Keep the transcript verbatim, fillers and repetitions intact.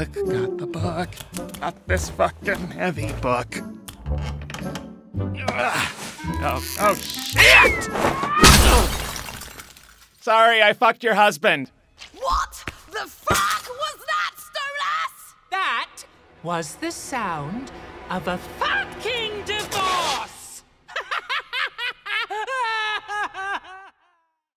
book, got the book. Got this fucking heavy book. Ugh. Oh, oh, shit! Sorry, I fucked your husband. What the fuck was that, Stolas? That was the sound of a fucking divorce!